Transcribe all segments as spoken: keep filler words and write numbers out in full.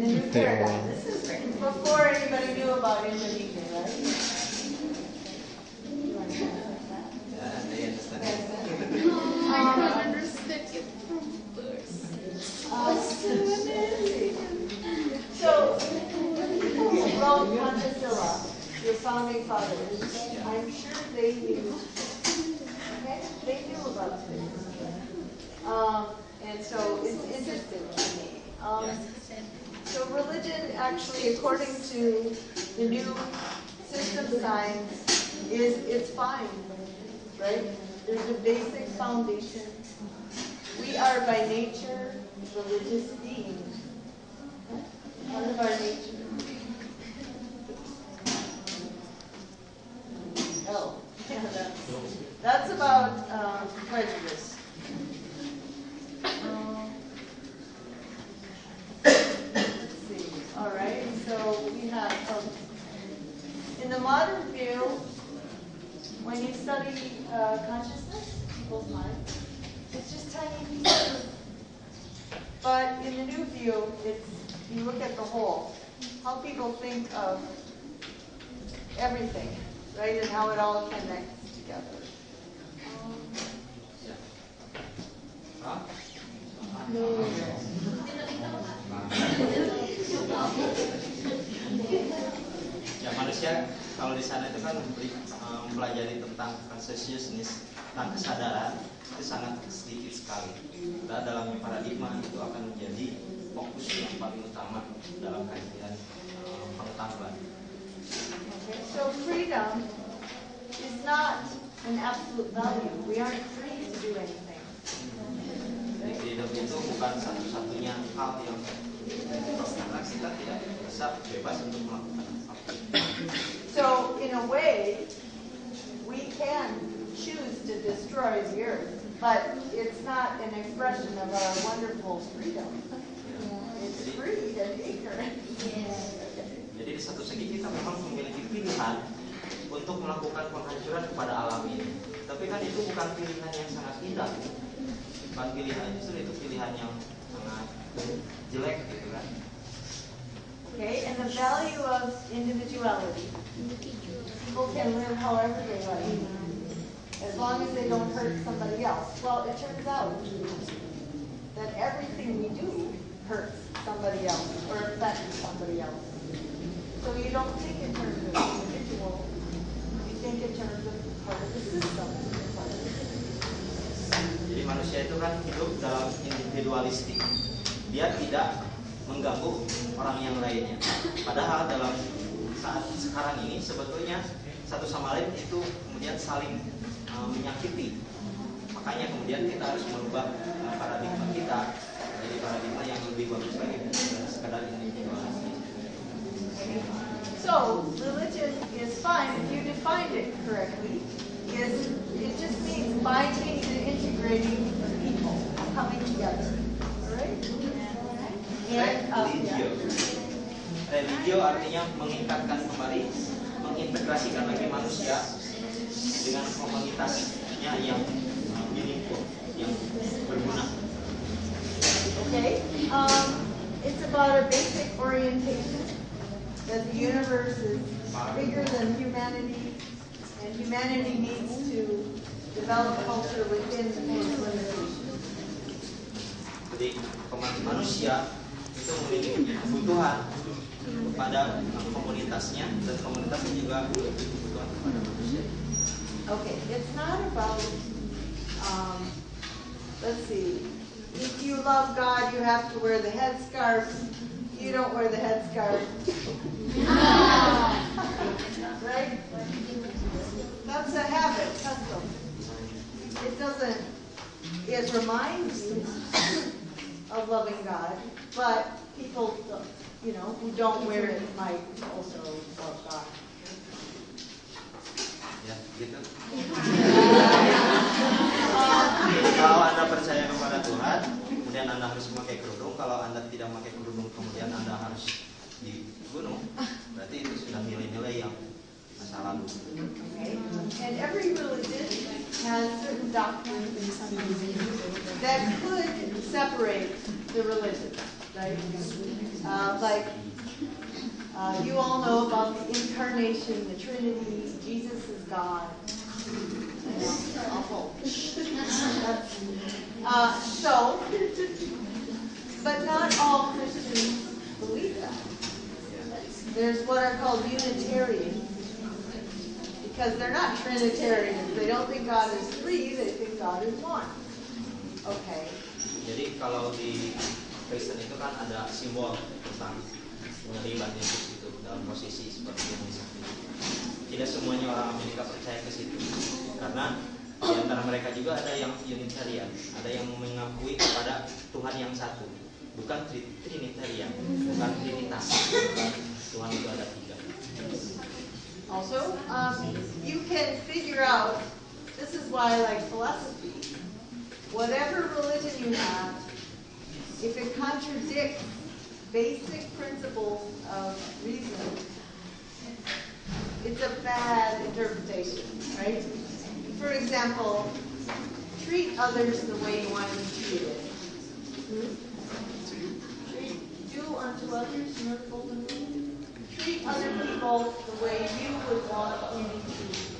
the new paradigm. This is before anybody knew about Indonesia, right? So, people who wrote Pancasila, your founding fathers, I'm sure they knew, okay? They knew about this. Um, and so it's interesting to me. Um, so religion actually, according to the new system science, is it's fine, right? There's a basic foundation. We are by nature religious beings. Part of our nature. Oh, yeah, that's, that's about um, prejudice. Um, let's see. All right. So we have um, in the modern view, when you study uh, consciousness, people's minds, it's just tiny pieces. But in the new view, it's you look at the whole, how people think of everything, right, and how it all connects together. Um, huh? No. Ya, manusia kalau di sana itu kan mempelajari tentang consciousness, tentang kesadaran itu sangat sedikit sekali. Dan dalam paradigma itu akan menjadi fokus yang paling utama dalam kajian uh, pengetahuan. Okay, so freedom is not an absolute value. We aren't free to do anything. Jadi freedom itu bukan satu-satunya hal yang karena kita tidak bisa bebas untuk melakukan apapun. So in a way, we can choose to destroy the earth, but it's not an expression of our wonderful freedom. It's free and ignorant. Jadi di satu segi kita memang memiliki pilihan untuk melakukan penghancuran kepada alam ini. Tapi kan itu bukan pilihan yang sangat indah. Bukan pilihan, justru itu pilihan yang sangat jelek gitu kan. Okay, and the value of individuality. People can live however they like, as long as they don't hurt somebody else. Well, it turns out that everything we do hurts somebody else or affects somebody else. So you don't think in terms of individual, you think in terms of part of the system. Jadi manusia itu kan hidup dalam individualistik. Dia tidak mengganggu orang yang lainnya. Padahal dalam saat sekarang ini sebetulnya satu sama lain itu kemudian saling uh, menyakiti. Makanya kemudian kita harus merubah uh, paradigma kita menjadi paradigma yang lebih bagus lagi dari sekadar individualistik. So religion is fine if you define it correctly. Is it just means binding and integrating people coming together, all right? And uh, Religio. Religio artinya mengikatkan kembali, mengintegrasikan lagi manusia dengan komunitasnya yang meaningful, yang berguna. Okay, um, it's about a basic orientation that the universe is bigger than humanity, and humanity needs to develop culture within its limitations. Jadi manusia itu memiliki kebutuhan kepada komunitasnya dan komunitasnya juga memiliki kebutuhan kepada manusia. Okay, it's not about, um, let's see, if you love God, you have to wear the headscarf. You don't wear the headscarf. Right? That's a habit, custom. It doesn't, it reminds you of loving God, but people, you know, who don't wear it might also love God. Ya, gitu. Kalau Anda percaya kepada Tuhan, kemudian Anda harus memakai kerudung. Kalau Anda tidak memakai kerudung, kemudian Anda harus di gunung. Berarti itu sudah nilai-nilai yang masa lalu. Okay. And every religion has certain doctrines that could separate the religions, right? Uh, like, uh, you all know about the incarnation, the Trinity. Jesus is God. I know, awful. That's, uh, so, but not all Christians believe that. There's what are called Unitarians, because they're not Trinitarians. They don't think God is three, they think God is one. Okay. Jadi kalau di Kristen itu kan ada simbol tentang pengeliban Yesus itu dalam posisi seperti yang disebut. Tidak semuanya orang Amerika percaya ke situ, karena di antara mereka juga ada yang Unitarian, ada yang mengakui kepada Tuhan yang satu, bukan Trinitarian, bukan Trinitas, bukan Tuhan itu ada tiga. Also, um, you can figure out, this is why I like philosophy, whatever religion you have, if it contradicts basic principles of reason, it's a bad interpretation, right? For example, treat others the way you want to be treated. Hmm? Treat, do unto others, you know the golden rule? Treat other people the way you would want to be treated.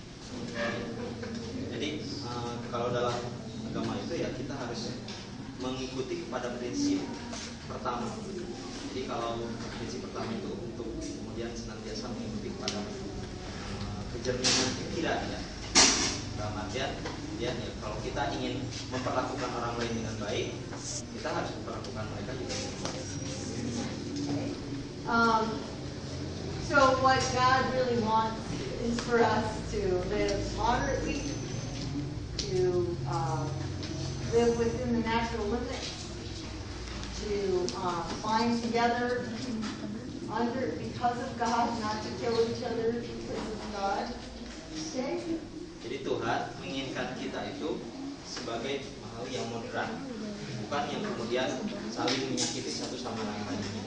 Jadi uh, kalau dalam agama itu ya kita harus mengikuti kepada prinsip pertama. Jadi kalau prinsip pertama itu untuk kemudian senantiasa mengikuti kepada uh, kejernihan pikiran ya. Dalam artian ya, ya kalau kita ingin memperlakukan orang lain dengan baik, kita harus memperlakukan mereka juga dengan baik. Um, so what God really wants is for us to live moderately, to uh, live within the natural limits, to uh, bind together under because of God, not to kill each other because of God. Okay? Jadi Tuhan menginginkan kita itu sebagai makhluk yang moderat, bukan yang kemudian saling menyakiti satu sama lainnya.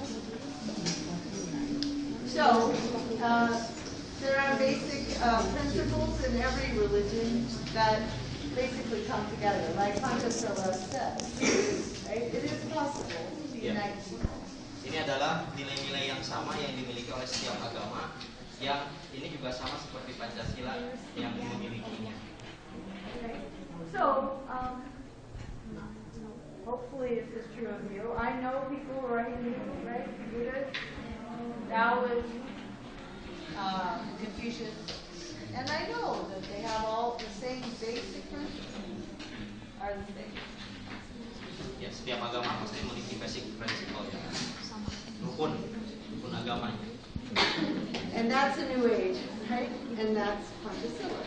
So, uh, there are basic uh, principles in every religion that basically come together, like Pancasila says. Right? It is possible to unite people. Ini adalah nilai-nilai yang sama yang dimiliki oleh setiap agama, yang ini juga sama seperti Pancasila yang memilikinya. Okay. So, um, hopefully this is true of you. I know people who are Hindu, right? Buddhists, Taoists, uh, Confucius, and I know that they have all the same basic principles. Are the same. Ya, setiap agama pasti memiliki basic principle ya. Rukun, rukun agamanya. And that's a new age, right? And that's Pancasila.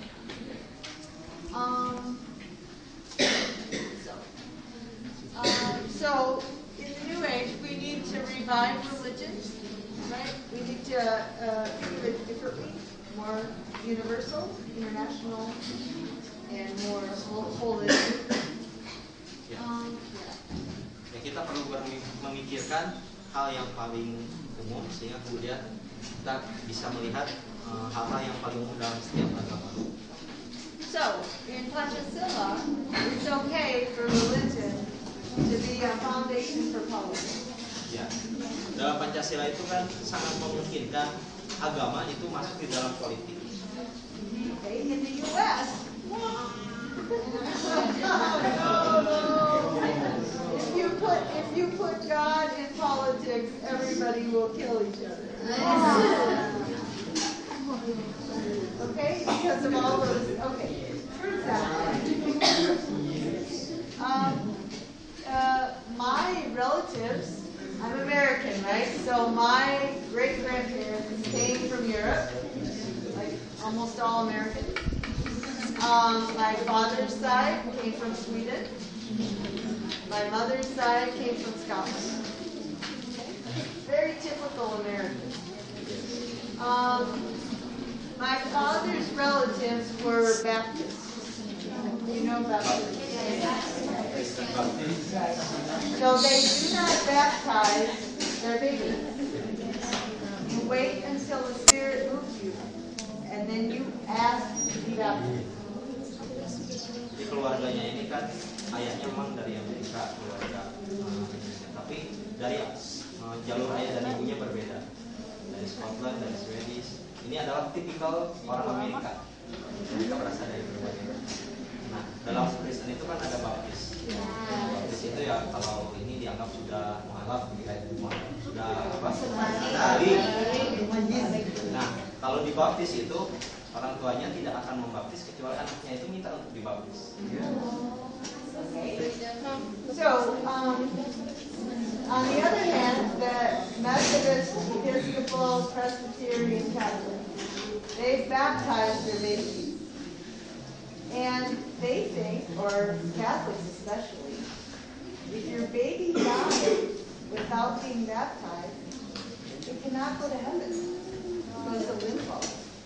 Um, so, um, so, in the new age, we need to revive religion, right? We need to uh, do it differently, more universal, international, and more holistic. Ya. Um, Ya, kita perlu memikirkan hal yang paling umum sehingga kemudian kita bisa melihat uh, hal-hal yang paling umum dalam setiap agama. So, in Pancasila, it's okay for religion to be a foundation for politics. Ya, dalam Pancasila itu kan sangat memungkinkan agama itu masuk di dalam politik. Okay, in the U S, if you put if you put God in politics, everybody will kill each other. Okay, because of all those. Okay, for example, um, uh, my relatives. I'm American, right? So my great grandparents came from Europe, like almost all Americans. Um, my father's side came from Sweden. My mother's side came from Scotland. Very typical American. Um, my father's relatives were Baptists. You know Baptists? So they do not baptize their babies. You wait until the Spirit moves you, and then you ask to be baptized. Di keluarganya ini kan ayahnya memang dari Amerika, keluarga uh, tapi dari uh, jalur ayah dan ibunya berbeda. Dari Scotland, dari Swedish. Ini adalah tipikal orang Amerika. Mereka berasal dari berbagai. Nah, dalam Kristen itu kan ada baptis. Baptis itu ya kalau ini dianggap sudah mualaf, sudah apa? Sekali. Nah, kalau dibaptis itu orang tuanya tidak akan membaptis kecuali anaknya itu minta untuk dibaptis. Okay. So, um, on the other hand, the Methodist, Episcopal, Presbyterian, Catholic, they baptize their babies. And they think, or Catholics especially, if your baby dies without being baptized, it cannot go to heaven. It goes to limbo.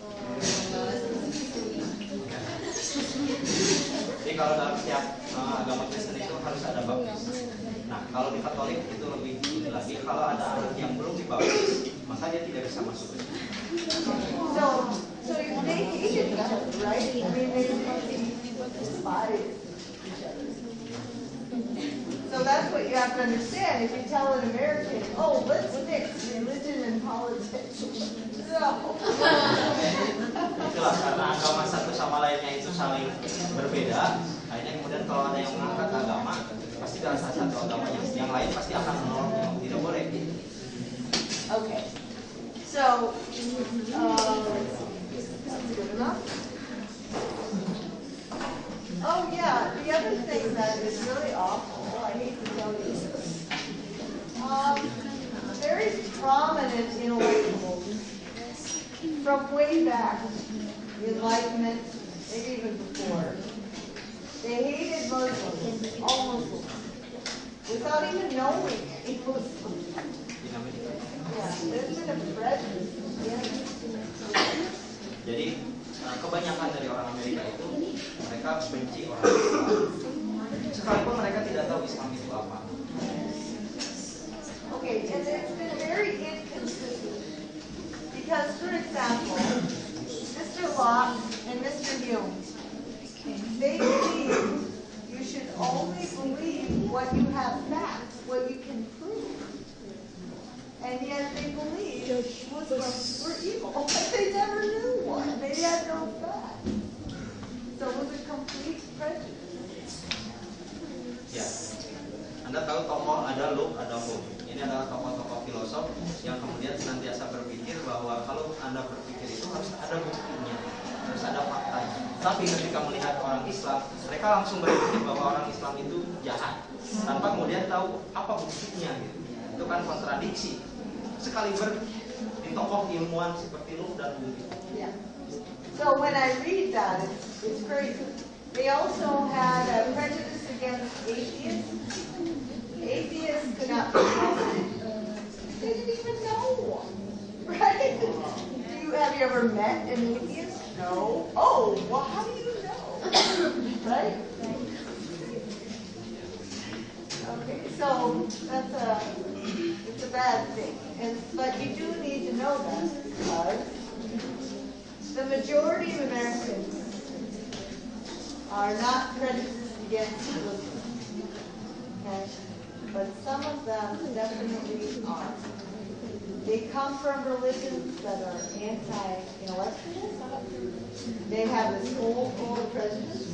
Jadi kalau dalam setiap uh, agama Kristen itu harus ada baptis. Nah, kalau di Katolik itu lebih ini lagi, kalau ada anak yang belum dibaptis, maka dia tidak bisa masuk. So, so they hated each other, right? I mean, they really despised each other. So that's what you have to understand. If you tell an American, oh, let's mix religion and politics. No. Itulah karena agama satu sama lainnya itu saling berbeda. Akhirnya kemudian kalau ada yang mengangkat agama, pasti dalam salah satu agamanya, yang lain pasti akan menolak yang tidak boleh. Okay. So, uh, that's good enough. Oh yeah, the other thing that is really awful, I hate to tell you this, um, very prominent intellectuals from way back, the Enlightenment, maybe even before, they hated Muslims, all Muslims, without even knowing any Muslims. Yeah, there's been a prejudice. Yeah. Jadi kebanyakan dari orang Amerika itu mereka benci orang Islam, sekalipun mereka tidak tahu Islam itu apa. Okay, and it's been very inconsistent because, for example, Mister Locke and Mister Hume, they believe you should only believe what you have facts, what you can prove. And yet they believed Muslims were evil. They never knew one. They had no facts. So it was a complete prejudice. Ya, Anda tahu tokoh ada Locke, ada Hume. Ini adalah tokoh-tokoh filosof yang kemudian senantiasa berpikir bahwa kalau Anda berpikir itu harus ada buktinya, harus ada faktanya. Tapi ketika melihat orang Islam, mereka langsung berpikir bahwa orang Islam itu jahat, tanpa kemudian tahu apa buktinya gitu. Itu kan kontradiksi. Sekaliber di tokoh ilmuwan seperti Locke dan Hume. Yeah. So when I read that, it's, it's crazy. They also had a prejudice against atheists. Atheists could not be Muslim. They didn't even know one, right? Do you, have you ever met an atheist? No. Oh, well, how do you know? Right? Okay, so that's a it's a bad thing, and but you do need to know that because the majority of Americans are not prejudiced against Muslims, okay? But some of them definitely are. They come from religions that are anti-intellectual. They have this old, old prejudice.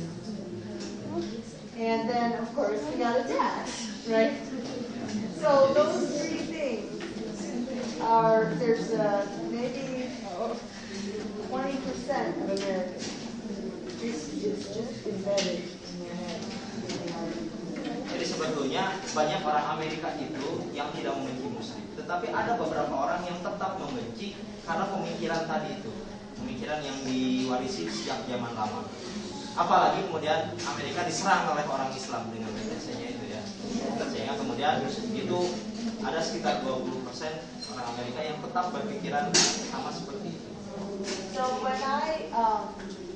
And then, of course, we got attached, right? So those three things are, there's uh, maybe twenty percent of Americans. It's, it's just embedded in their head. Jadi sebetulnya banyak orang Amerika itu yang tidak membenci Muslim, tetapi ada beberapa orang yang tetap membenci karena pemikiran tadi itu, pemikiran yang diwarisi sejak zaman lama. Apalagi kemudian Amerika diserang oleh orang Islam dengan metodenya itu ya, sehingga kemudian itu ada sekitar dua puluh persen orang Amerika yang tetap berpikiran sama seperti itu. So when I, um,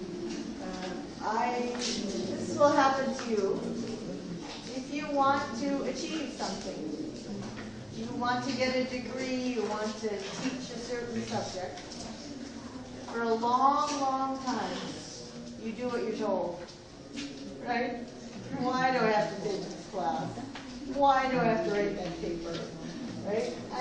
I, this will happen to you. If you want to achieve something, you want to get a degree, you want to teach a certain subject, for a long, long time, you do what you're told, right? Why do I have to take this class? Why do I have to write that paper, right? I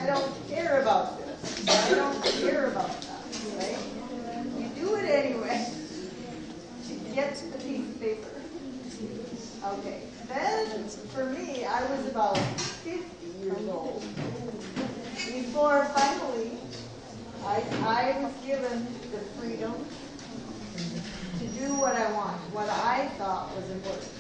care about this. I don't care about that, right? You do it anyway. Get the piece of paper. Okay. Then, for me, I was about fifty years old before finally I, I was given the freedom to do what I want, what I thought was important.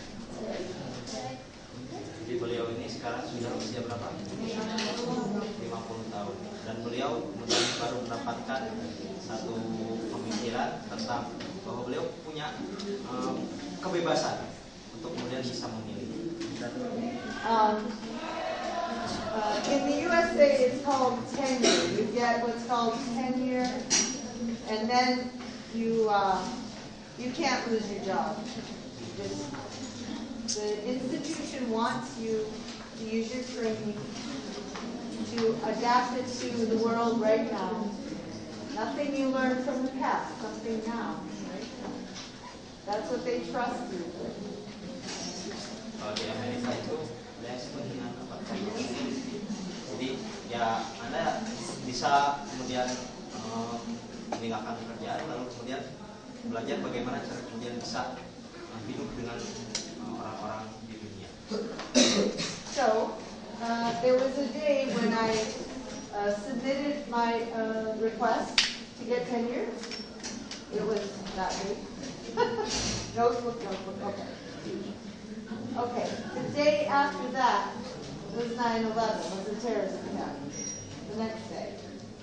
Jadi beliau ini sekarang sudah usia berapa? lima puluh tahun. Dan beliau kemudian baru mendapatkan satu pemikiran tentang bahwa beliau punya um, kebebasan untuk kemudian bisa memilih. Um, uh, in the U S A, it's called tenure. You get what's called tenure, and then you uh, you can't lose your job. Just, the institution wants you to use your training to adapt it to the world right now. Nothing you learn from the past, something now. Right? That's what they trust you with. Kalau di Amerika itu ada yang disebut dengan apa? Jadi ya Anda bisa kemudian uh, meninggalkan pekerjaan lalu kemudian belajar bagaimana cara kemudian bisa uh, hidup dengan orang-orang uh, di dunia. So uh, there was a day when I uh, submitted my uh, request to get tenure. It was that day. notebook, notebook. Okay. Okay, the day after that was nine eleven, was a terrorist attack, the next day.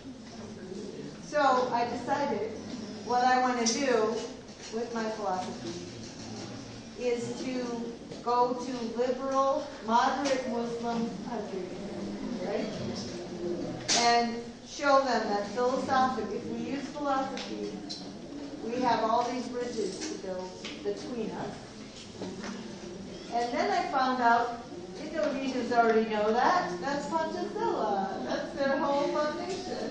So I decided what I want to do with my philosophy is to go to liberal, moderate Muslim countries, right? And show them that philosophically, if we use philosophy, we have all these bridges to build between us. And then I found out Indonesians already know that. That's Pancasila. That's their whole foundation.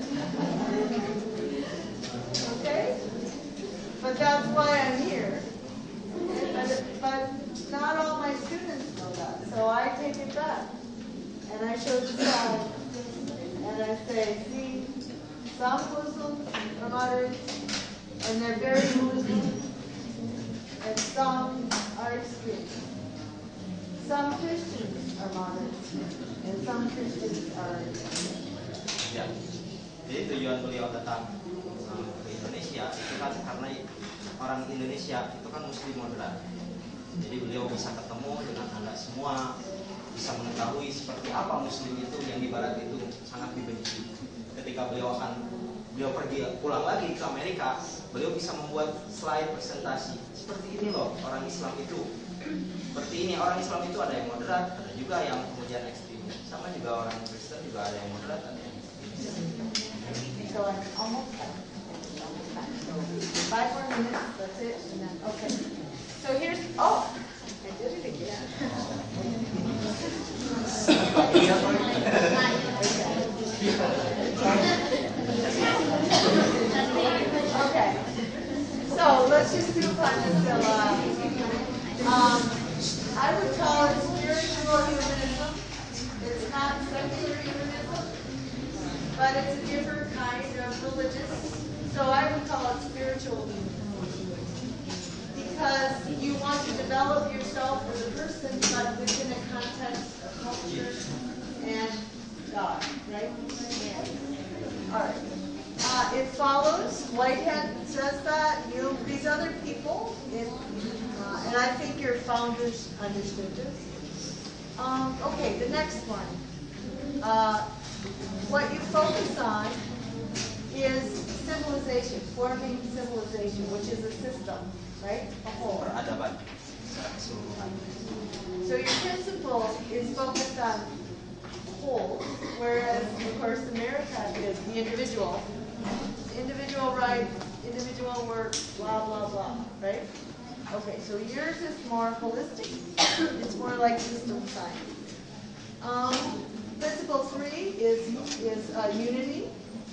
Okay? But that's why I'm here. But, but not all my students know that. So I take it back. And I show the slide. And I say, see, some Muslims are moderates, and they're very Muslim, and some are extreme. Some Christians are moderates, and some Christians are extreme. Ya, jadi tujuan beliau datang um, ke Indonesia itu kan karena orang Indonesia itu kan Muslim moderat. Jadi beliau bisa ketemu dengan Anda semua, bisa mengetahui seperti apa Muslim itu yang di Barat itu sangat dibenci. Ketika beliau akan beliau pergi pulang lagi ke Amerika, beliau bisa membuat slide presentasi seperti ini loh orang Islam itu. Seperti ini orang Islam itu ada yang moderat, ada juga yang kemudian ekstrim. Sama juga orang Kristen juga ada yang moderat, ada yang ekstrim. So I'm almost done. So five more minutes, that's it, and then okay. So here's oh, I did it again. Okay. So let's just do Pancasila. Um, I would call it spiritual humanism. It's not secular humanism, but it's a different kind of religious. So I would call it spiritual humanism. Because you want to develop yourself as a person, but within a context of culture and God, right? All right. Uh, it follows, Whitehead says that, you know, these other people, it, uh, and I think your founders understood this. Um, okay, the next one. Uh, what you focus on is civilization, forming civilization, which is a system, right? A whole. Peradaban secara keseluruhan. So your principle is focused on whole, whereas, of course, America is the individual. Individual rights, individual work, blah, blah, blah, right? Okay, so yours is more holistic. It's more like system science. Um, principle three is, is uh, unity.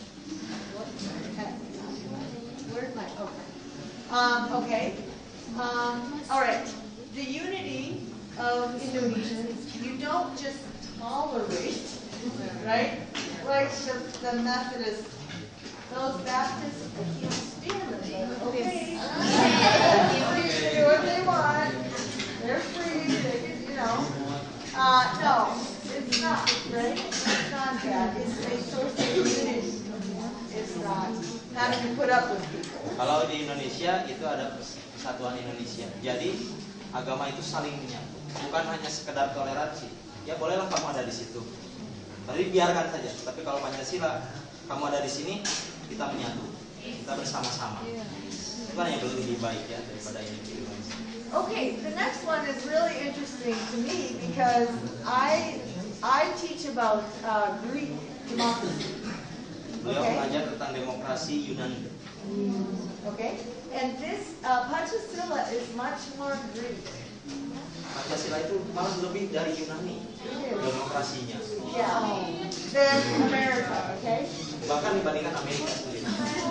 Where's my, okay. Um, okay. Um, all right. The unity of Indonesians, you don't just tolerate, right? like the, the Methodists, those Baptists, I can't stand them. Okay. Free to do what they want. They're free, they can, you know. Uh, no, it's not, right? It's not that. It's a source of unity. It's not having to put up with people. Kalau di Indonesia itu ada Persatuan Indonesia. Jadi agama itu saling menyatu, bukan hanya sekedar toleransi. Ya bolehlah kamu ada di situ, tapi biarkan saja. Tapi kalau Pancasila, kamu ada di sini, kita menyatu, kita bersama-sama. Itu kan yang lebih baik ya daripada individualisme. Okay, the next one is really interesting to me because I I teach about uh, Greek democracy. Beliau Okay. mengajar tentang demokrasi Yunani. Okay, and this uh, Pancasila is much more Greek. Pancasila itu malah lebih dari Yunani demokrasinya, Yeah, than America. Okay. bahkan dibandingkan Amerika sendiri.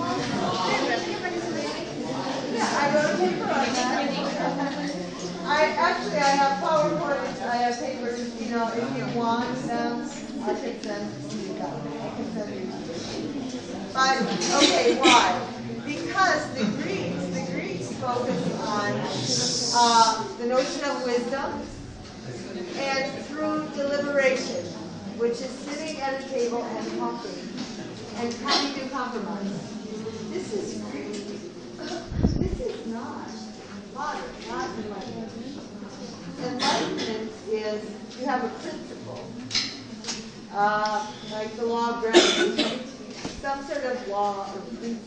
Yeah, I wrote a paper on that. I actually I have PowerPoint. I have papers. You know, if you want them, I can send you them. I can send you. But okay, why? Because the Greeks, the Greeks focus on uh, the notion of wisdom and through deliberation, which is sitting at a table and talking and coming to compromise. This is Greek. This is not modern, not enlightenment. Enlightenment is you have a principle, uh, like the law of gravity, some sort of law or principle.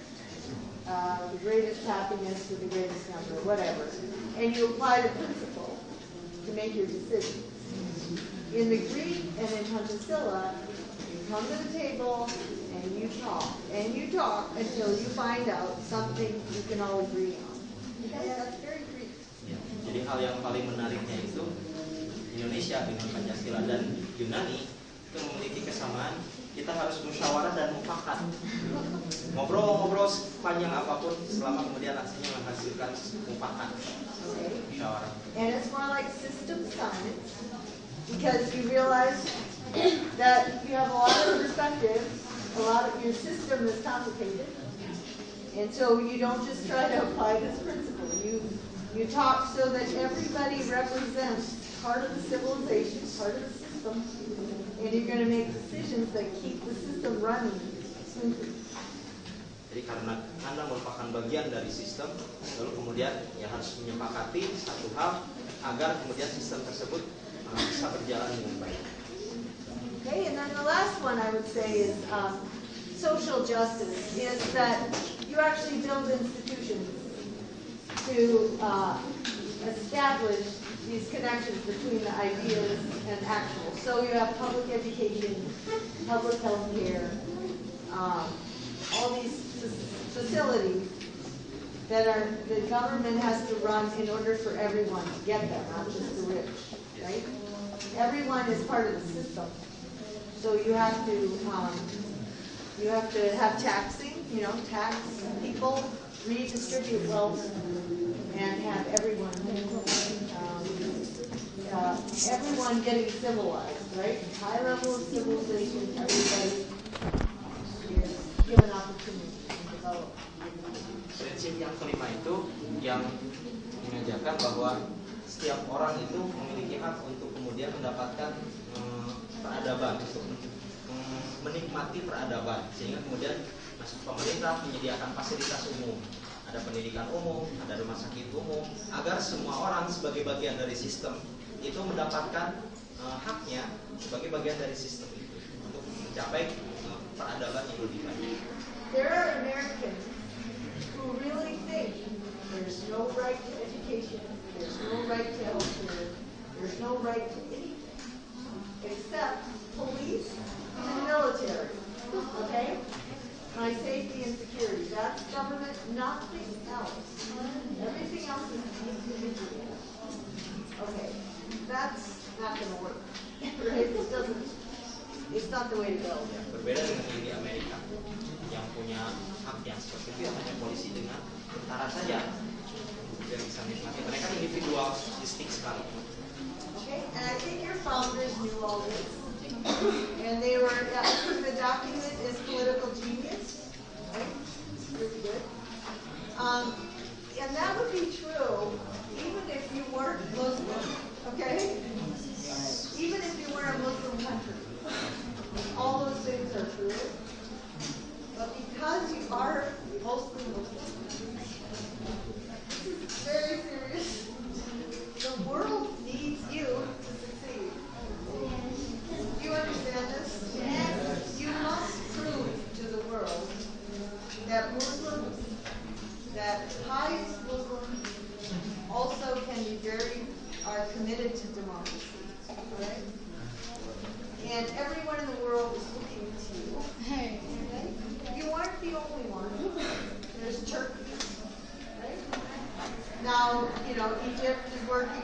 Uh, the greatest happiness to the greatest number, whatever. And you apply the principle to make your decisions. In the Greek and in Pancasila, you come to the table and you talk. And you talk until you find out something you can all agree on. Okay? That's very Greek. Ya, jadi hal yang paling menariknya itu Indonesia dengan Pancasila dan Yunani itu memiliki kesamaan. Kita harus musyawarah dan mufakat. Ngobrol-ngobrol sepanjang apapun selama kemudian hasilnya menghasilkan mufakat. Okay? Musyawarah. And it's more like system science because you realize that you have a lot of perspectives, a lot of your system is complicated, and so you don't just try to apply this principle. You you talk so that everybody represents part of the civilization, part of the system, and you're going to make decisions that keep the system running smoothly. Jadi karena Anda merupakan bagian dari sistem, lalu kemudian ya harus menyepakati satu hal agar kemudian sistem tersebut uh, bisa berjalan dengan baik. Okay, and then the last one I would say is um, social justice, is that you actually build institutions to uh, establish these connections between the ideas and actual. So you have public education, public health care, um, all these facilities that are the government has to run in order for everyone to get them, not just the rich, right? Everyone is part of the system. So you have to um, you have to have taxing, you know, tax people, redistribute wealth, and have everyone um, uh, everyone getting civilized, right? High level of civilization, everybody is given opportunity to develop. Prinsip yang kelima itu yang mengajarkan bahwa setiap orang itu memiliki hak untuk kemudian mendapatkan hmm, peradaban, untuk hmm, menikmati peradaban, sehingga kemudian pemerintah menyediakan fasilitas umum, ada pendidikan umum, ada rumah sakit umum, agar semua orang sebagai bagian dari sistem itu mendapatkan uh, haknya sebagai bagian dari sistem itu untuk mencapai uh, peradaban yang lebih baik. There are Americans who really think there's no right to education, there's no right to health care, there's no right to anything except police and military. Okay? My safety and security. That's government, nothing else. Everything else is individual. Okay. That's not going to work. Right? It doesn't, it's not the way to go. Ya, berbeda dengan yang di Amerika yang punya hak yang seperti itu, hanya polisi dengan tentara saja yang bisa menikmati. Mereka individualistik sekali. Okay, and I think your founders knew all this. And they were, yeah,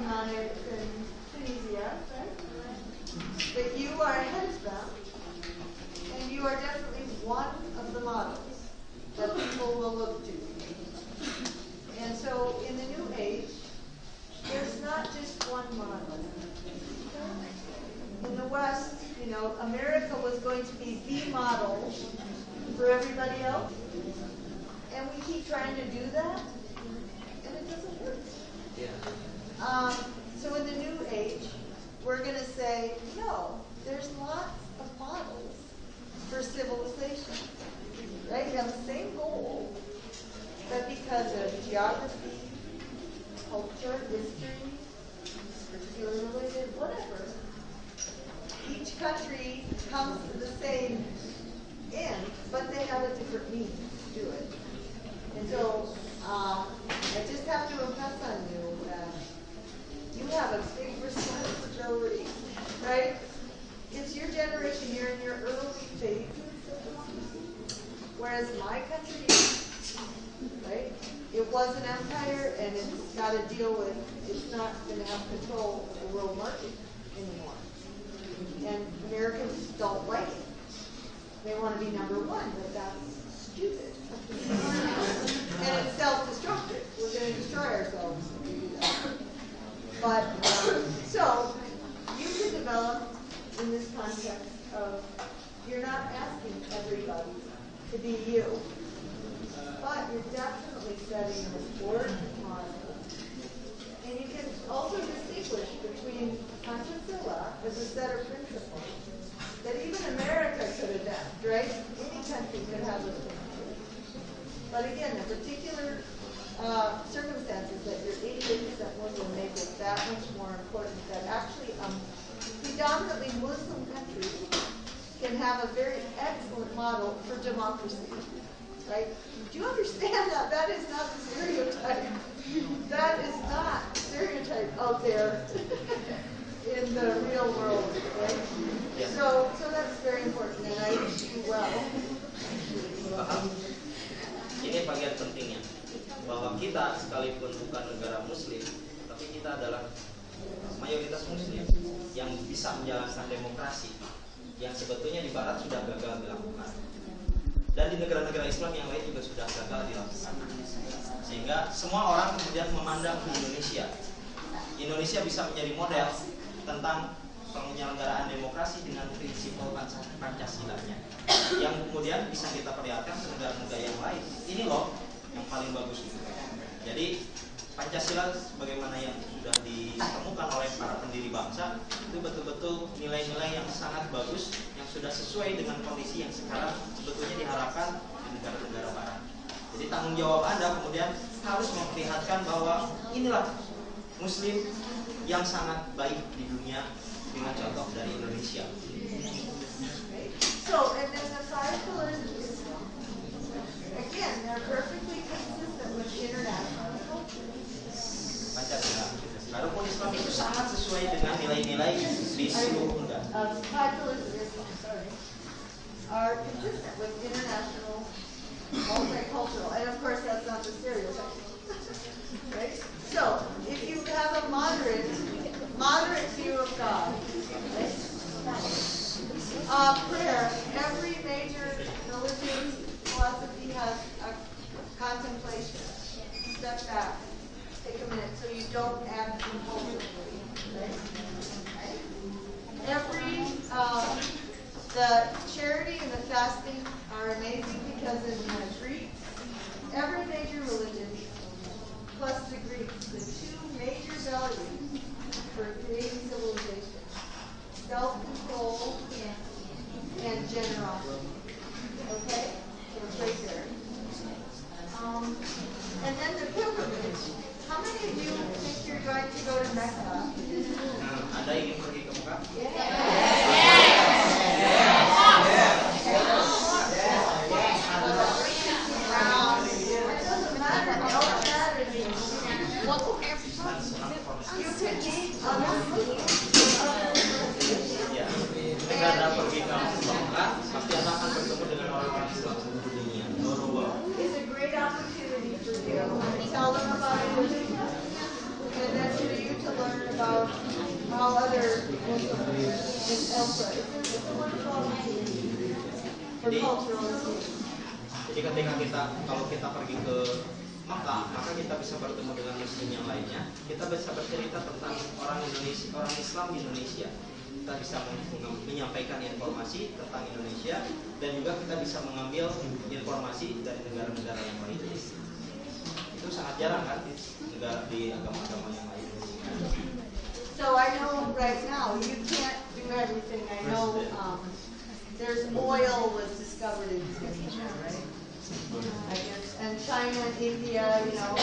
on it in Tunisia, right? But you are ahead of them, and you are definitely one of the models that people will look to. And so in the new age, there's not just one model. In the West, you know, America was going to be the model for everybody else. And we keep trying to do that, and it doesn't work. Yeah. Um, so in the new age, we're going to say, no, there's lots of models for civilization. Right? You have the same goal, but because of geography, culture, history, particular religion, whatever, each country comes to the same end, but they have a different means to do it. And so, uh, I just have to impress on you that you have a big responsibility, right? It's your generation, you're in your early phases of democracy, whereas my country, right? It was an empire, and it's got to deal with, it's not going to have control of the world market anymore. And Americans don't like it. They want to be number one, but that's stupid. And it's self-destructive. We're going to destroy ourselves if we do that. But, um, so, you can develop in this context of, you're not asking everybody to be you, but you're definitely setting an important model. And you can also distinguish between Pancasila as a set of principles that even America could adapt, right? Any country could have those principles. But again, the particular uh, circumstances that you're eighty-eight percent Muslim make it that much more important that actually um, predominantly Muslim countries can have a very excellent model for democracy, right? Do you understand that? That is not the stereotype. That is not stereotype out there in the real world, right? Yeah. So, so that's very important, and I wish you well. Paham? Ini bagian pentingnya, bahwa kita sekalipun bukan negara muslim, tapi kita adalah mayoritas muslim yang bisa menjalankan demokrasi yang sebetulnya di barat sudah gagal dilakukan, dan di negara-negara Islam yang lain juga sudah gagal dilakukan, sehingga semua orang kemudian memandang ke Indonesia. Indonesia bisa menjadi model tentang penyelenggaraan demokrasi dengan prinsip Pancasila-nya, yang kemudian bisa kita perlihatkan ke negara-negara yang lain. Ini loh yang paling bagus itu. Jadi Pancasila sebagaimana yang sudah ditemukan oleh para pendiri bangsa itu betul-betul nilai-nilai yang sangat bagus, yang sudah sesuai dengan kondisi yang sekarang sebetulnya diharapkan di negara-negara barat. Jadi tanggung jawab Anda kemudian harus memperlihatkan bahwa inilah Muslim yang sangat baik di dunia dengan contoh dari Indonesia. So, and then the five pillars of Islam, again, they're perfectly consistent with international culture. Pancasila. Adapun Islam itu sangat sesuai dengan nilai-nilai di seluruh negara. Uh, five pillars of Islam, sorry, are consistent with international multicultural, and of course that's not the stereotype, right? So, if you have a moderate, moderate view of God, right? Uh, prayer, every major religious philosophy has a contemplation. Step back, take a minute, so you don't act impulsively, right? Every, uh, the charity and the fasting are amazing because in the Greeks, every major religion plus the Greeks, the two major values for creating civilization, self-control and generosity. Okay? So it's right there. Um, and then the pilgrimage. How many of you think you're going to go to Mecca? Nah, Anda ingin pergi ke Mekah? Ya, ketika Anda pergi ke Mekah, pasti Anda akan bertemu dengan orang-orang Islam seluruh dunia. It's a great opportunity for you to tell them about it, and then for you to learn Alpha. It's a, it's a wonderful opportunity for Jadi, cultural exchange. jadi ketika kita kalau kita pergi ke Makkah, maka kita bisa bertemu dengan muslim yang lainnya. Kita bisa bercerita tentang orang Indonesia, orang Islam di Indonesia. Kita bisa menyampaikan informasi tentang Indonesia dan juga kita bisa mengambil informasi dari negara-negara yang lain. Itu sangat jarang kan di negara di agama-agama yang lain. So I know right now you can't do everything. I know um, there's oil was discovered in Indonesia, right? I guess, and China, India, you know.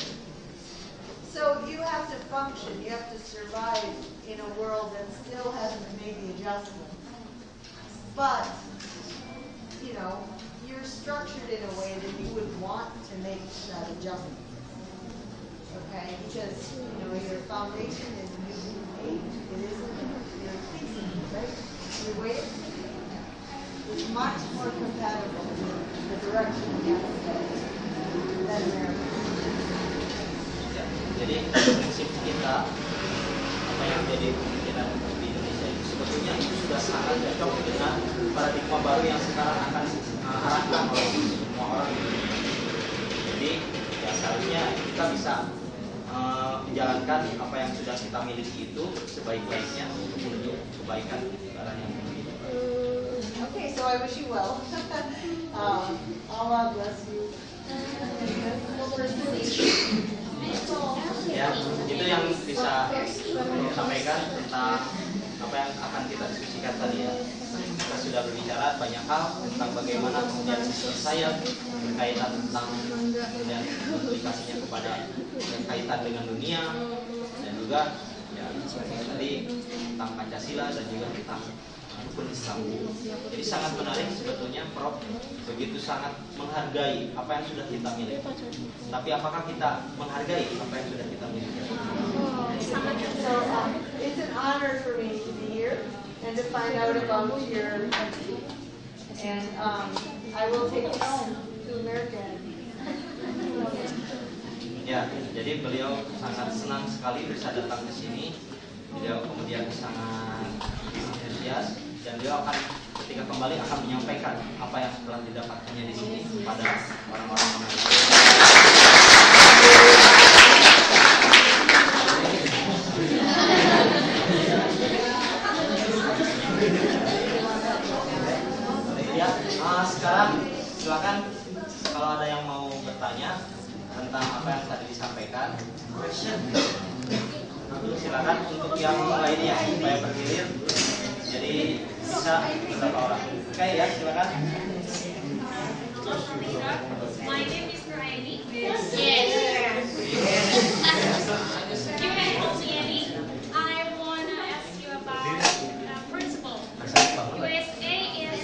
So you have to function. You have to survive in a world that still hasn't made the adjustment. But you know, you're structured in a way that you would want to make that adjustment. Okay, because you know your foundation is new age. It isn't your thinking, right? Your way of thinking is much more compatible with the direction we have to go than America. Ya, jadi prinsip kita apa yang menjadi pemikiran di Indonesia itu sebetulnya itu sudah sangat cocok dengan paradigma baru yang sekarang akan uh, arahkan oleh semua orang di Indonesia. Jadi ya seharusnya kita bisa uh, menjalankan apa yang sudah kita miliki itu sebaik-baiknya untuk menuju kebaikan negara yang memiliki. Okay, so I wish you well. um, Allah bless you. Ya, itu yang bisa disampaikan tentang apa yang akan kita diskusikan tadi ya. Kita sudah berbicara banyak hal tentang bagaimana kemudian sistem saya berkaitan tentang dan aplikasinya kepada kaitan dengan dunia dan juga ya tadi tentang Pancasila dan juga tentang rukun Islam. Jadi sangat menarik sebetulnya Prof begitu sangat menghargai apa yang sudah kita miliki. Tapi apakah kita menghargai apa yang sudah kita miliki? So um, it's an honor for me to be here and to find out about your country. And um, I will take it home to America. Ya, jadi beliau sangat senang sekali bisa datang ke sini. Beliau kemudian sangat antusias dan beliau akan ketika kembali akan menyampaikan apa yang telah didapatkannya di sini kepada orang-orang Amerika. Ya, uh, sekarang silakan kalau ada yang mau bertanya tentang apa yang tadi disampaikan. Silakan untuk yang lainnya supaya bergilir. Jadi bisa beberapa orang. Oke ya, silakan. My name is Raini. Yes. Yes. You can call me Annie. I want to ask you about uh, principle. U S A is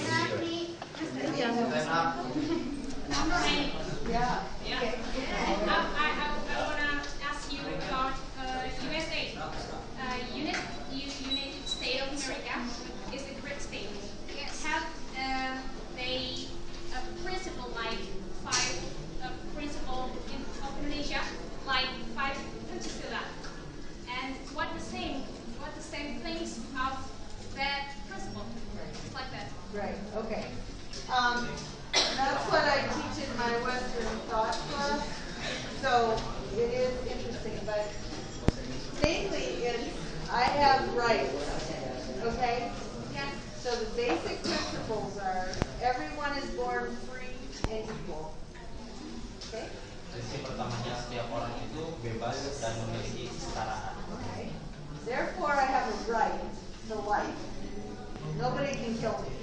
Yeah. Yeah. I, I, I, I want to ask you about uh, U S A. Uh, United, United States of America is a great state. Have uh, they a principle like five uh, principle in of Indonesia, like five Pancasila, and what the same what the same things of that principle? It's like that. Right, okay. Um, that's what I teach in my Western thought class. So it is interesting, but mainly it's I have rights, okay? Yes. So the basic principles are everyone is born free and equal. Okay? Prinsip pertamanya setiap orang itu bebas dan memiliki kesetaraan. Okay. Therefore I have a right to life. Nobody can kill me.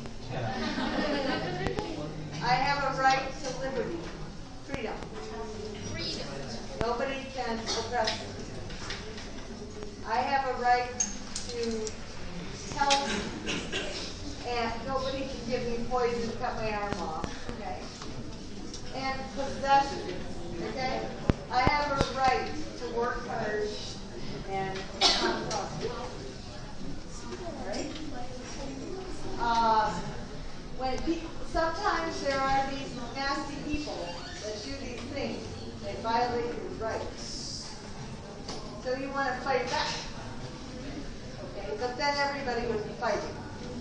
I have a right to liberty, freedom. Freedom. Nobody can oppress me. I have a right to health, and nobody can give me poison to cut my arm off. Okay. And possession. Okay. I have a right to work hard and not prosper. All right. Uh, when people, sometimes there are these nasty people that do these things. They violate your rights. So you want to fight back. Okay, but then everybody would be fighting.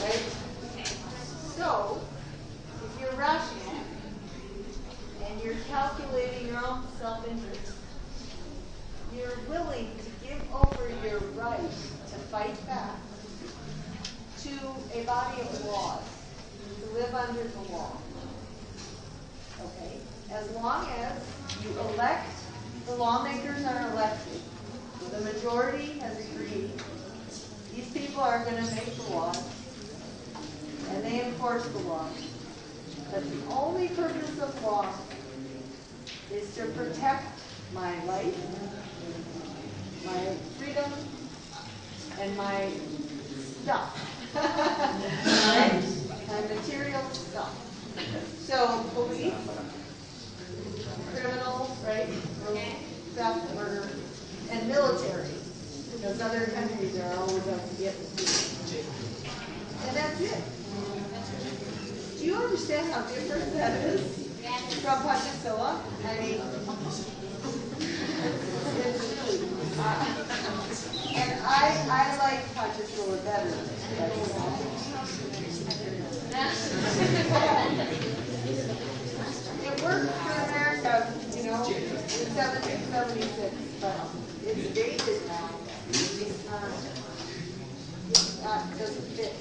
right? So, if you're rational and you're calculating your own self-interest, you're willing to give over your right to fight back to a body of laws, to live under the law. Okay? As long as you elect, the lawmakers are elected, the majority has agreed, these people are going to make the laws, and they enforce the law. But the only purpose of law is to protect my life, my freedom, and my stuff. Right? My material stuff. So, police, criminals, right? Theft, murder, and military. Because other countries are always up to get the people. And that's it. Do you understand how different that is from Pancasila? I mean, it's really, uh, and I, I like Pancasila better. It worked for America, you know, in seventeen seventy-six, but it's dated now. Uh, it uh, doesn't fit.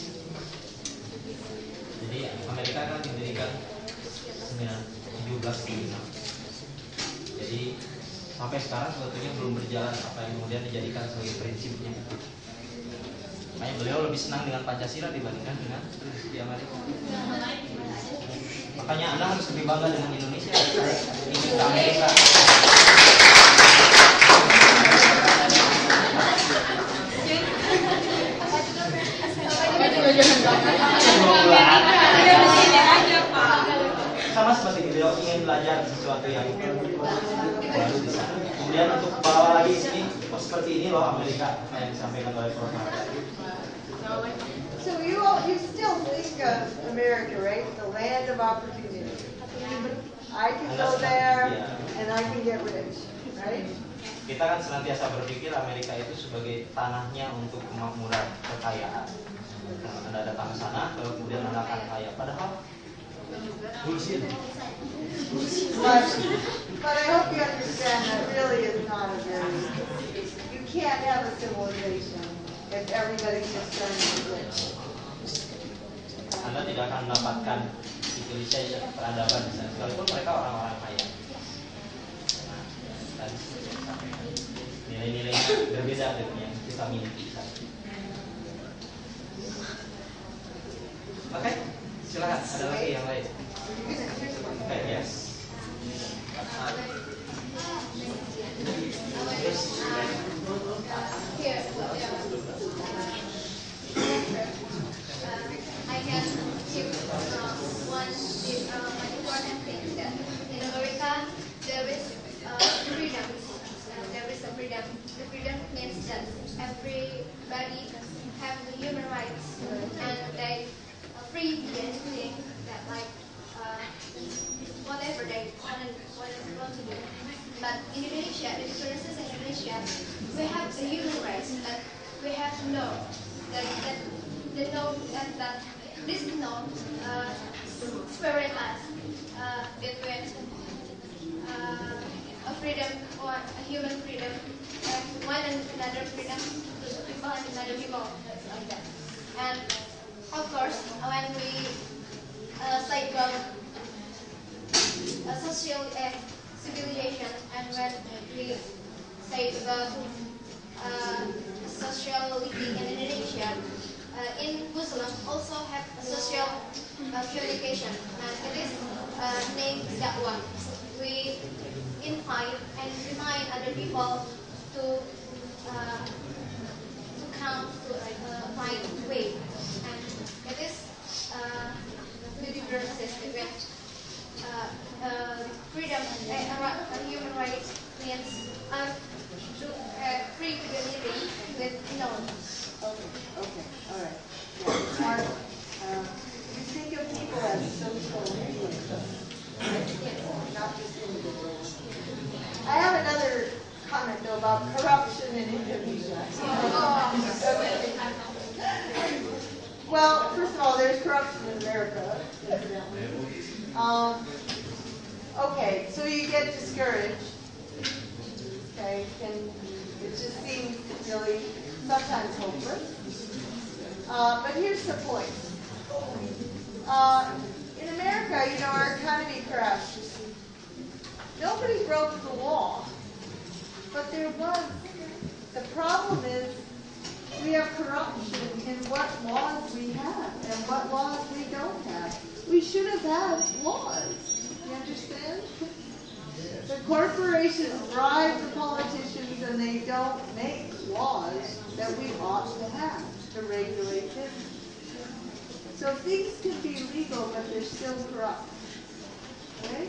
Jadi Amerika kan didirikan tujuh belas tujuh puluh enam. Jadi sampai sekarang sebetulnya belum berjalan apa yang kemudian dijadikan sebagai prinsipnya. Makanya beliau lebih senang dengan Pancasila dibandingkan dengan prinsip di Amerika. Makanya Anda harus lebih bangga dengan Indonesia. Ini ke Amerika. Sama seperti beliau ingin belajar sesuatu yang baru di sana. Kemudian untuk bawa lagi sini, oh seperti ini loh Amerika yang disampaikan oleh Prof So you all, you still think of America, right? The land of opportunity. I can go there and I can get rich, right? Kita kan senantiasa berpikir Amerika itu sebagai tanahnya untuk kemakmuran, kekayaan. Anda datang ke sana, kemudian Anda akan kaya. Padahal bullshit. But, but I hope you understand that really is not a very, you can't have a civilization if everybody just turns rich. Anda tidak akan mendapatkan civilization, peradaban di sana, sekalipun mereka orang-orang kaya. Nah, dan nilai-nilainya berbeda dengan yang kita miliki. Oke, okay, silakan. Ada lagi yang lain? Oke, okay, yes. Uh, yes. Here, I can give uh, one uh, important thing that in America there is uh, freedom. Uh, there is a freedom. The freedom means that everybody have the human rights and they are free to do anything that like uh, whatever they want to, want to do. But in Indonesia, the differences in Indonesia, we have the human rights that we have to know that that the know that, that this know uh, separate us uh, between uh, a freedom or a human freedom and one and another freedom to the people and another people like that. And of course, when we uh, say about uh, social uh, civilization and when we say about uh, social living in Indonesia, uh, in Muslim also have a social uh, communication, and it is uh, named dakwah. We invite and remind other people to uh, to come to a right way, and it is uh, the differences between uh, uh, freedom and uh, human rights means uh, to, uh, free to be living with no. Okay, okay, all right. Yeah, smart. Uh, you think of people as social beings, not just individuals. I have another comment though about corruption in Indonesia. Well, so you get discouraged. Okay, and it just seems really sometimes hopeless. Uh, but here's the point. Uh, in America, you know, our economy crashed. Nobody broke the law, but there was. The problem is we have corruption in what laws we have and what laws we don't have. We should have had laws. You understand? The corporations bribe the politicians and they don't make laws that we ought to have to regulate business. So things can be legal, but they're still corrupt. Okay?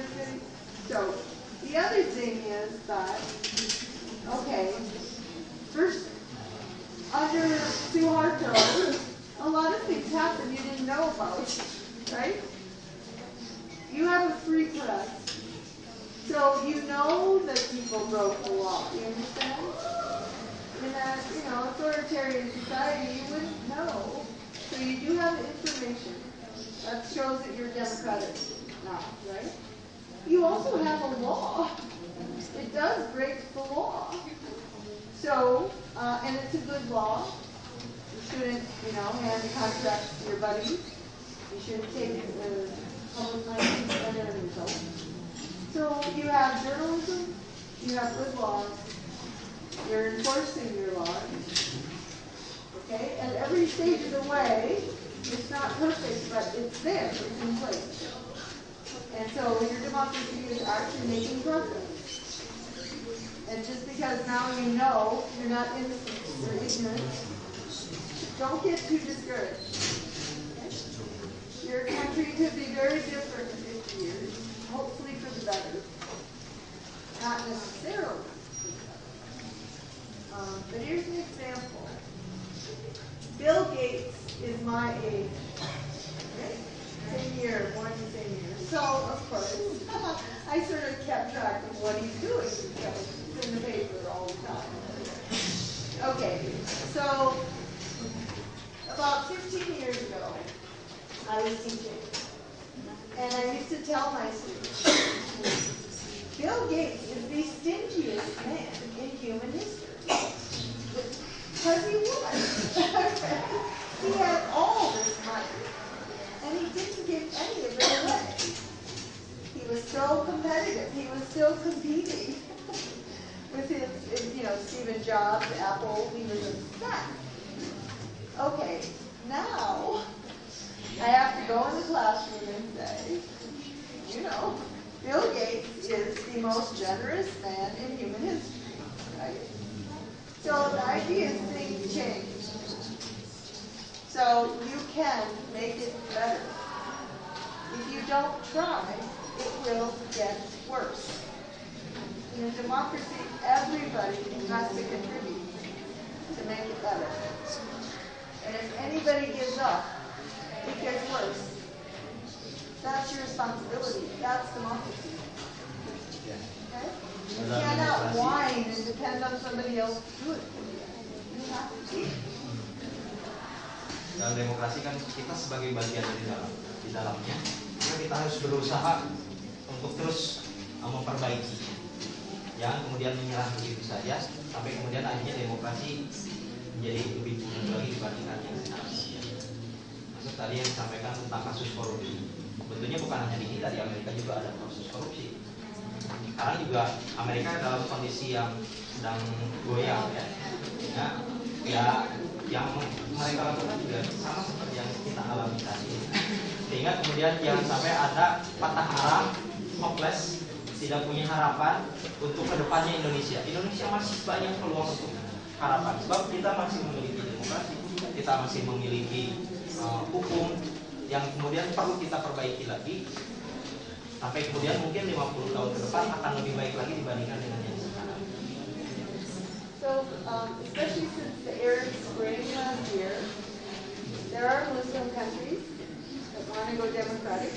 So the other thing is that, okay, first, under Suharto, a lot of things happen you didn't know about, right? You have a free press, so you know that people broke the law. You understand? In a you know authoritarian society, you wouldn't know. So you do have information that shows that you're democratic now, right? You also have a law. It does break the law. So, uh, and it's a good law. You shouldn't, you know, hand contracts to your buddies. You shouldn't take the public money and spend it on yourself. So you have journalism, you have good laws, you're enforcing your laws. Okay? And every stage of the way, it's not perfect, but it's there, it's in place. And so your democracy is actually making progress. And just because now you know you're not innocent, you're ignorant, don't get too discouraged. Okay? Your country could be very different in fifty years, hopefully for the better. Not necessarily for the better. Um, but here's an example. Bill Gates is my age. Okay? Same year, born the same year. So, of course, I sort of kept track of what he's doing because it's in the paper all the time. Okay, so about fifteen years ago, I was teaching. And I used to tell my students, Bill Gates is the stingiest man in human history. Because he was. He had all this money, and he didn't give any of it away. He was so competitive. He was still competing with his, you know, Stephen Jobs, Apple. He was upset. Okay, now I have to go in the classroom and say, you know, Bill Gates is the most generous man in human history, right? So the idea is things change. So you can make it better. If you don't try, it will get worse. In a democracy, everybody has to contribute to make it better. And if anybody gives up, it gets worse. That's your responsibility. That's democracy. Okay? You cannot whine and depend on somebody else to do it for you. You have to do it. Dalam demokrasi kan kita sebagai bagian dari dalam di dalamnya, maka kita harus berusaha untuk terus uh, memperbaiki. Jangan kemudian menyerah begitu saja sampai kemudian akhirnya demokrasi menjadi lebih buruk lagi dibandingkan yang sekarang. Maksud tadi yang disampaikan tentang kasus korupsi, sebetulnya bukan hanya di kita, di Amerika juga ada kasus korupsi. Sekarang juga Amerika dalam kondisi yang sedang goyang ya, ya, ya yang mereka lakukan juga sama seperti yang kita alami tadi. Sehingga kemudian jangan sampai ada patah arang, hopeless, tidak punya harapan untuk kedepannya Indonesia. Indonesia masih banyak peluang untuk harapan, sebab kita masih memiliki demokrasi, kita masih memiliki uh, hukum yang kemudian perlu kita perbaiki lagi. Sampai kemudian mungkin lima puluh tahun ke depan akan lebih baik lagi dibandingkan dengan yang sekarang. So, um, especially since the Arab Spring last year, there are Muslim countries that want to go democratic.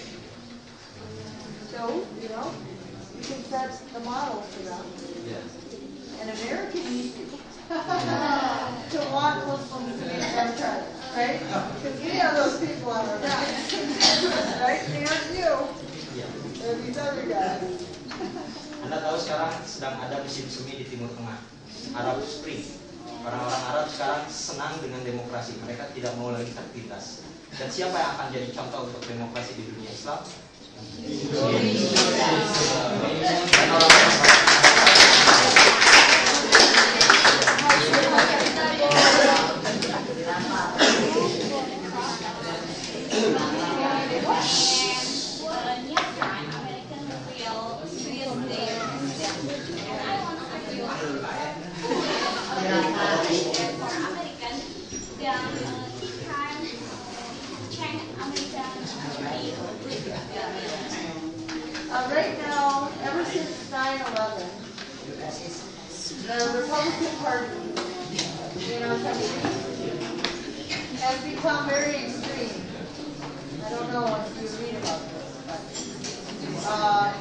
So, you know, you can set the model for them. Yes. And America needs you to want Muslims to be democratic, right? Because we have those people on our back, right? They aren't you. Yeah. They're these other guys. Kita tahu sekarang sedang ada musim semi di Timur Tengah, Arab Spring. Orang-orang Arab sekarang senang dengan demokrasi, mereka tidak mau lagi tertindas. Dan siapa yang akan jadi contoh untuk demokrasi di dunia Islam? Indonesia. Dan orang-orang Uh, right now, ever since nine eleven, the Republican Party in our country has become very extreme. I don't know if you read about this, but uh,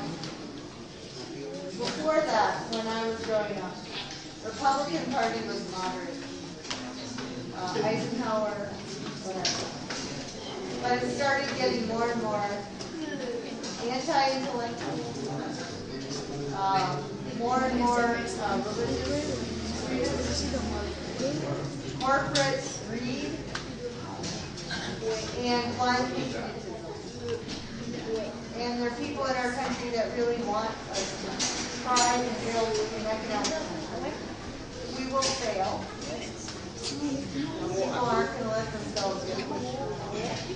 before that, when I was growing up, Republican Party was moderate. Uh, Eisenhower, whatever. But it started getting more and more anti-intellectual, uh, more and more uh, religious freedom, corporate greed, and climate change. And there are people in our country that really want us to try and build an economic system. We will fail. People aren't going to let themselves get pushed.